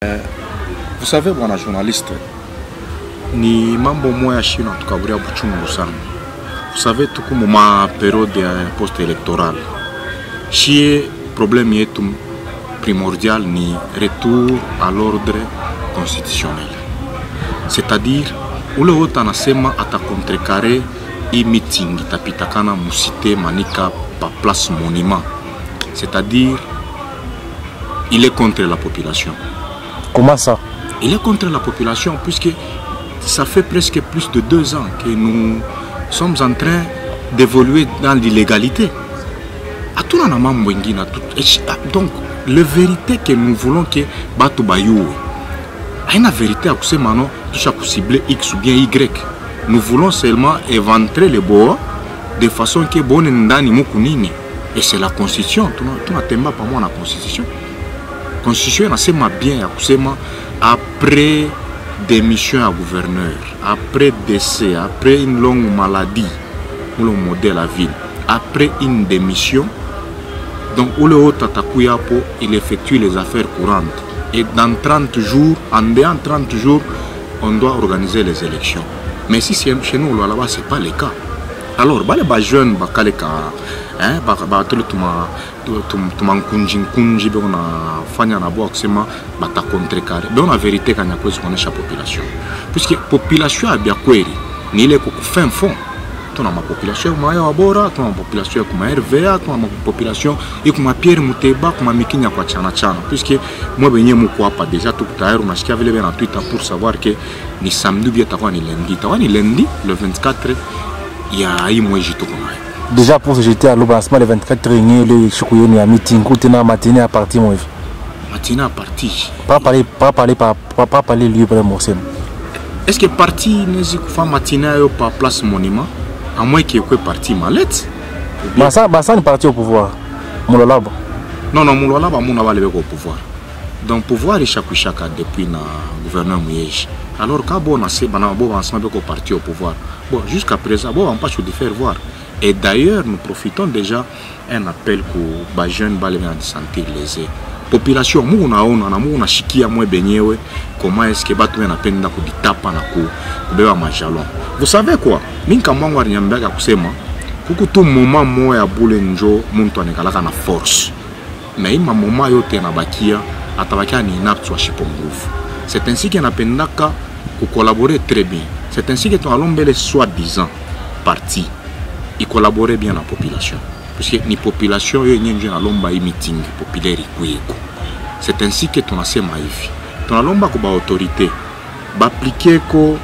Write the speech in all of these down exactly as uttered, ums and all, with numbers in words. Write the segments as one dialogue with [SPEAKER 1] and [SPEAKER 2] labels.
[SPEAKER 1] Vous savez, bwana journaliste, ni mambo moya shino tukaburia buchungu sana. Vous savez, tuko muma période ya post-électorale. Chie problème yetu primordial ni retour à l'ordre constitutionnel. C'est-à-dire, ule wote anasema ata contrecarrer i meeting itapitakana musite manika pa place monument. C'est-à-dire, il est contre la population.
[SPEAKER 2] Comment ça?
[SPEAKER 1] Il est contre la population puisque ça fait presque plus de deux ans que nous sommes en train d'évoluer dans l'illégalité. Donc, la vérité que nous voulons que Bato Bayou, il y a une vérité à ce moment où ciblé X ou bien Y. Nous voulons seulement éventrer les bois de façon que bon ndani mukunini. Et c'est la constitution. Tu n'as pas moi la constitution. La constitution c'est bien après démission à gouverneur, après décès, après une longue maladie, pour le modèle à ville, après une démission, donc où le haut Tatakuyapo, il effectue les affaires courantes. Et dans trente jours, en déant trente jours, on doit organiser les élections. Mais si c'est chez nous, là-bas, ce n'est pas le cas. Alors, les jeunes, les hein, tumankunji na fanya na boa kusema bata contrecarrer donc la vérité quand ya kwezi kuonesha population puisque population ya kweli ni ile kwa fin fond tuna ma population ya maya bora tuna population ya kuma R V A tuna ma population ya kuma Pierre Muteba kuma mikinya kwa chana chana puisque moi benye mko hapa déjà tout tayari unasikia vile vile na Twitter pour savoir que ni samedi bien takuwa ni lundi takuwa ni lundi le vingt-quatre ya hii mwezi tuko nayo.
[SPEAKER 2] Déjà pour se jeter à l'oblancement le vingt-quatre réunions, le choukouyouni à meeting, ou matinée à partir moi.
[SPEAKER 1] Matinée à partir.
[SPEAKER 2] Pas parler, pas parler, pas pas parler lieu pour le morceau.
[SPEAKER 1] Est-ce que parti n'est pas matinée par place monument, à moins qu'il y ait parti mallette?
[SPEAKER 2] Bah ça, bah ça n'est parti au pouvoir. Moulalaba.
[SPEAKER 1] Non non, Moulalaba, mon aval au pouvoir. Donc pouvoir est chaque chaque depuis le gouverneur Mouyej. Alors quand bon a c'est banal bon ensemble au parti au pouvoir. Bon jusqu'à présent bon on pas de faire voir. Et d'ailleurs, nous profitons déjà un appel pour les jeunes qui se sentir lésés. Population, nous avons un chikia moins beignewe. Comment est-ce que batu na penda ku ditapa na ku kubeba majalon. Vous savez quoi? Minka mwangu alinyambia kusema kuku tu moment moya bule njo muntu anekalaka na force. Mais ima moment yote na bakia atabakia ni inapte wa shipo nguvu. C'est ainsi que napendaka ku collaborer très bien. C'est ainsi que tu as l'ombele soi-disant parti. Il collaborait bien la population. Parce que la population est un meeting populaire. C'est ainsi que ton assez maïf. Ton alomba ko ba autorité ba appliquer ko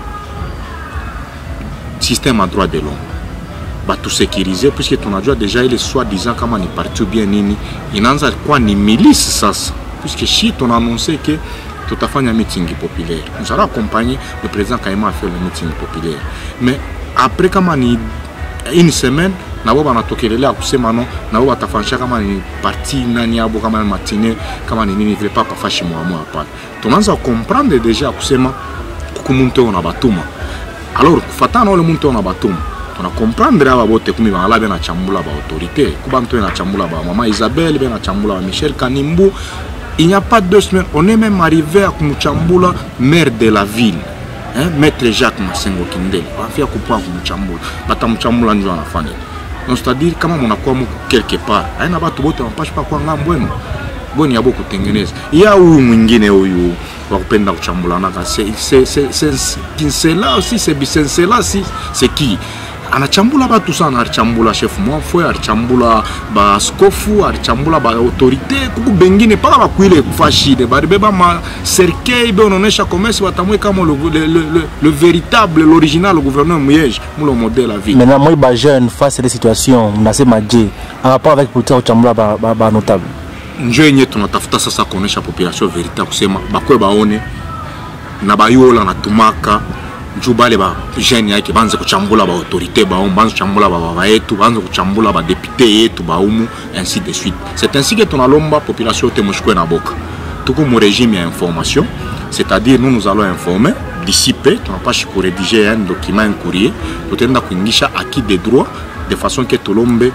[SPEAKER 1] système à droit de l'homme. Ba tout sécuriser puisque ton adjoint déjà il est soi-disant comment ni parti bien nini. Il n'anza quoi ni milice ça. Puisque si ton annoncé que tout à fait un meeting populaire. Nous allons accompagner le président Kaima à faire le meeting populaire. Mais après comment ni une semaine, nabo bana tokelele akusema no nabo batafanisha kama ni parti nani abo kama ni matinée kama ni nini vile papa fashi mwa mwa hapana. Tunaanza comprendre déjà akusema kukumuntu ona batuma. Alors kufatana ole muntu ona batuma. Tuna comprendre aba bote kumi bangala bena chambula ba autorité, kubantu na chambula ba maman Isabelle bena chambula ba Michel Kanimbu. Il n'y a pas deux semaines, on est même arrivé à Kumuchambula, maire de la ville. Hein, maître Jacques Massengo Kindele, on fait couper Kumuchambula, bata Muchambula njo anafanya. Donc c'est-à-dire kama munakuwa muko quelque part, haina batu bote wanapasha pa kwa ngambwenu. Boni ya boku tengeneza. Ya huyu mwingine huyu wa kupenda kuchambula naka c'est c'est c'est Kinsela aussi c'est Bicensela si c'est qui? Anachambula batu sana, alichambula chef mwafwe, alichambula ba askofu, alichambula ba autorité, kuku bengine paka bakuile kufashide, baribeba ma cercueil be ononesha commerce batamwe kama le, le, le, le, le véritable, l'original, le gouverneur Mouyej, le modèle à vie.
[SPEAKER 2] Maintenant, moi, les jeunes face à des situations, on a ces madjés, en rapport avec le chambula ba, ba, ba notable.
[SPEAKER 1] Njoo nye tunatafuta sasa kuonesha population véritable kusema bakwe baone na bayola na tumaka njubale ba jeune yake banze kuchambula ba autorité ba on banze kuchambula ba baba yetu banze kuchambula ba député yetu ba umu ainsi de suite. C'est ainsi que tunalomba population te mushkwe na boka. Tuko mu régime ya information, c'est-à-dire nous nous allons informer, dissiper, tu n'as pas pu rédiger un document, un courrier, tu tenda kuingisha acquis des droits de façon que tulombe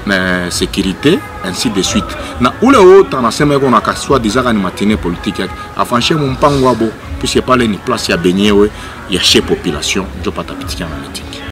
[SPEAKER 1] mais sécurité ainsi de suite na ule wote anasema iko na kaswa dizaka ni matinée politique yake afanshe mpango abo puisque pale ni place ya benyewe ya chez population ndio pata pitika na meeting.